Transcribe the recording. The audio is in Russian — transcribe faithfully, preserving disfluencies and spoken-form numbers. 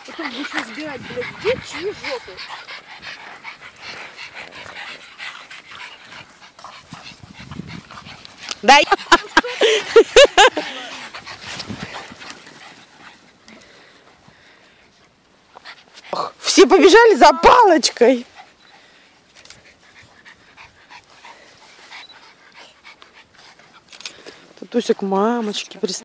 Потом будешь разбирать, блядь, где чьи жопы. Да. Все побежали за палочкой. Татуся к мамочке.